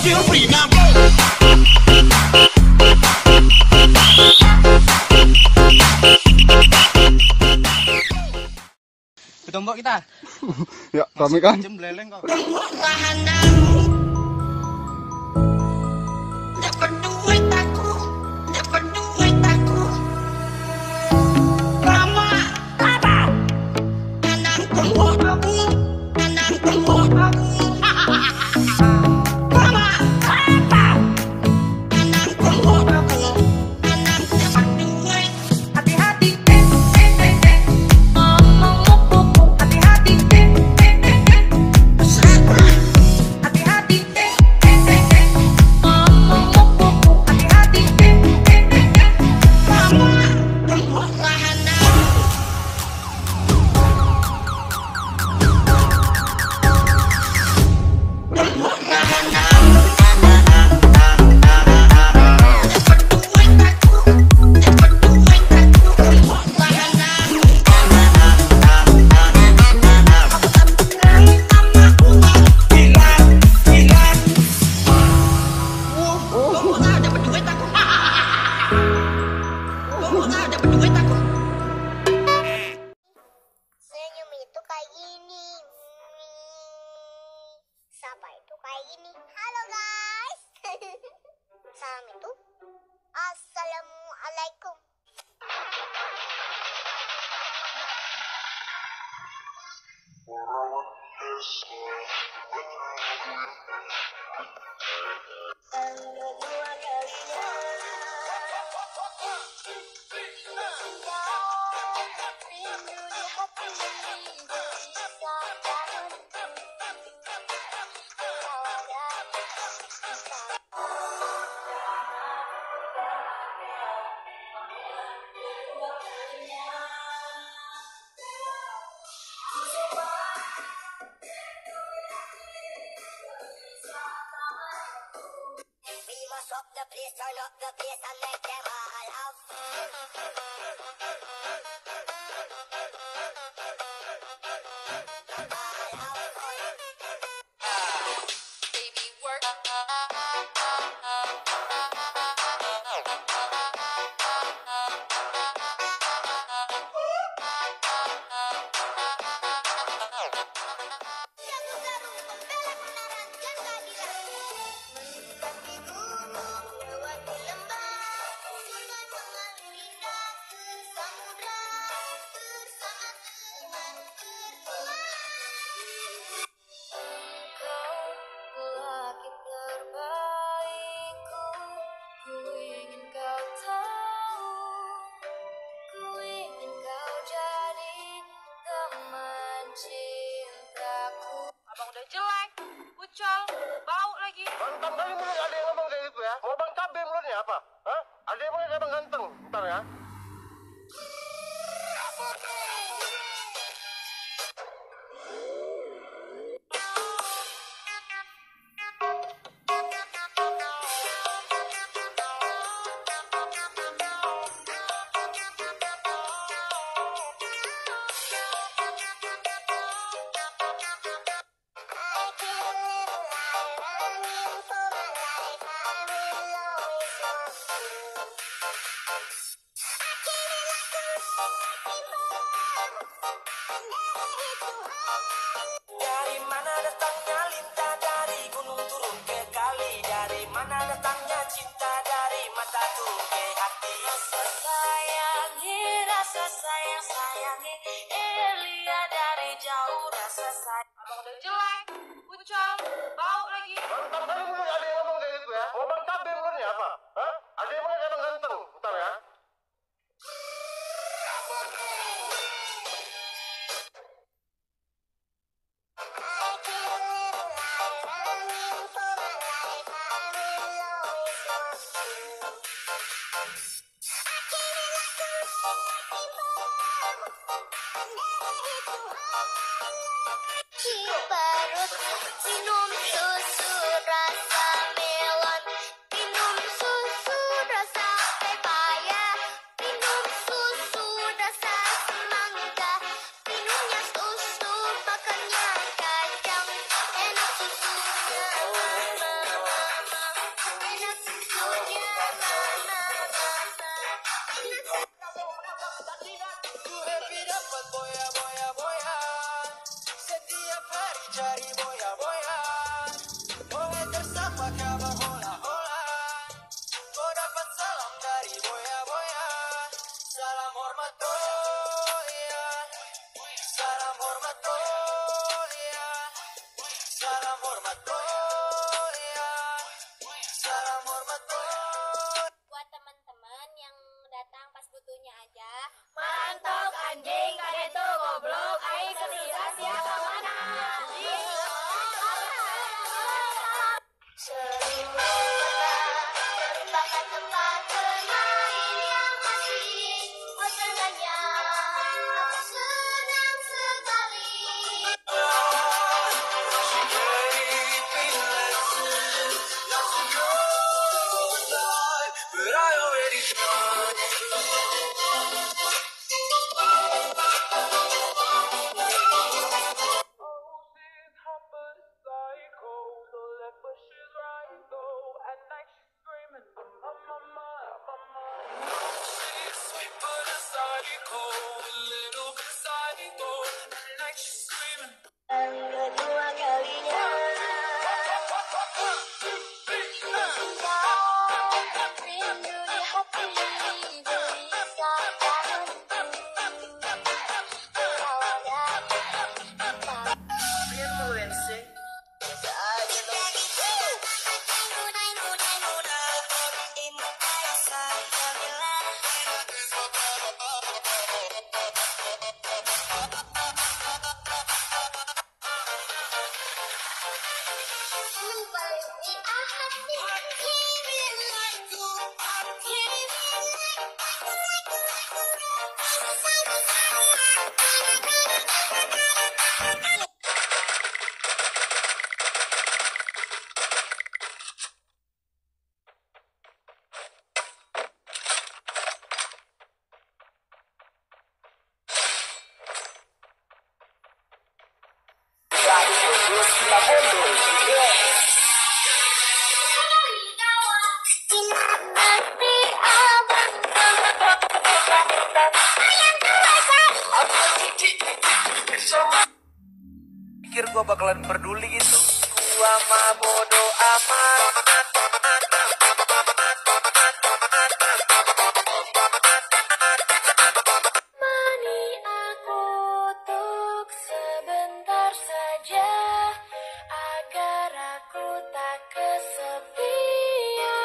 feel free now. Ketombok kita. Ya, kami kan. Jam beleleng kok. Senyum itu kayak gini. Sapa itu kayak gini. Halo guys. Salam itu assalamualaikum. Kedua kalinya rindu di hati up the place, turn up the bass and make them all have baby work. Abang udah jelek, ucol, bau lagi. Mantap kali mulut ada yang ngomong kayak gitu ya. Mau bang cabe mulutnya apa? Hah? Ada yang mulutnya bang ganteng. Bentar ya. Dari mana datangnya lintah, dari gunung turun ke kali, dari mana datangnya cinta, dari mata turun ke hati. Rasa sayang sayangi, lihat dari jauh rasa sayang. Abang udah jelek, ucol, bau lagi. Mantap kali mulut ada yang ngomong kayak gitu ya. Mau bang cabe mulutnya apa? Hah? Ada yang mulutnya bang ganteng. Bentar ya. Perut minum susu rasa melon, minum susu rasa pepaya, minum susu rasa semangka, minumnya susu makannya kacang, enak susunya mama. jadi boya-boya. Boleh tersapa kabar hola-hola. Kau dapat salam dari boya-boya. Salam hormat boya. Salam hormat boya. Salam hormat boya. Salam hormat boya. Buat teman-teman yang datang pas butuhnya aja. Mantap anjing, kade tuh goblok, aing kesisa siapa mana? Merupakan tempat bermain yang asik. Ocengannya aku senang sekali. But I already tried. Kedua kalinya rindu di hati gelisah Pikir gua bakalan peduli gitu. Gua mah bodoh amat. Temani aku untuk sebentar saja agar aku tak kesepian.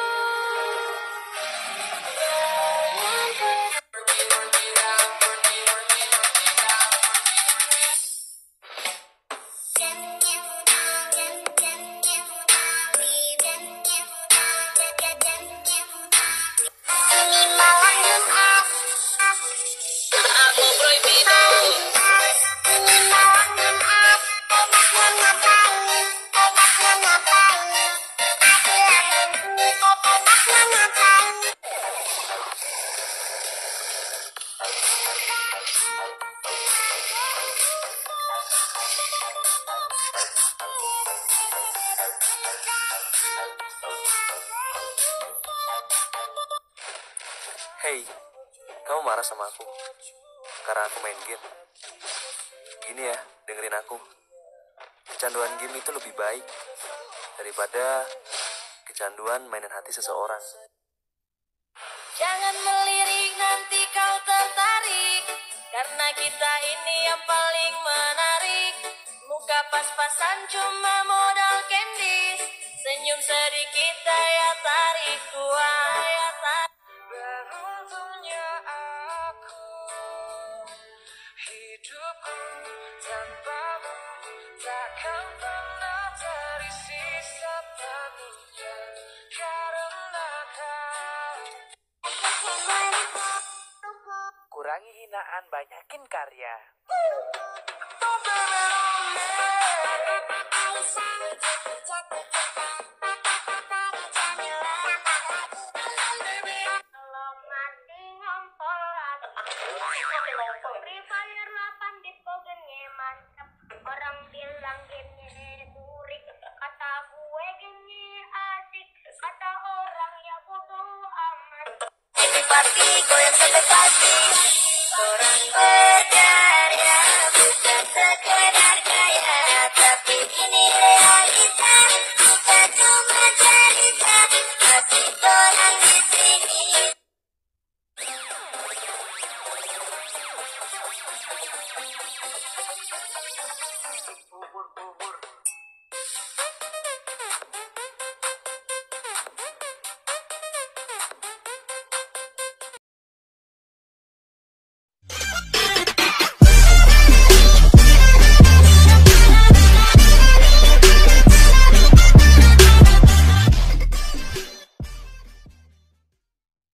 Ini malam Jumat. Aku prohibido. Ini malam Jumat. Enaknya ngapain? Enaknya ngapain? Aku yang nunggu. Enaknya ngapain? Hey, kamu marah sama aku karena aku main game? Gini ya, dengerin aku. Kecanduan game itu lebih baik daripada kecanduan mainan hati seseorang. Jangan melirik nanti kau tertarik, karena kita ini yang paling menarik. Muka pas-pasan cuma modal candies, senyum sedikit daya tarik kuat ya tarik. Beruntungnya aku, hidupku tanpamu takkan pernah terisi sepenuhnya, karena kau. Kurangi hinaan, banyakin karya. Kalau mati ngompolan. Free Fire 8 di pubg mantep. Orang bilang gamenya burik, kata gue gamenya asik. Kata orang ya bodoh amat. Ini party goyang sampai pagi. Orang berkarya bukan sekedar kaya, tapi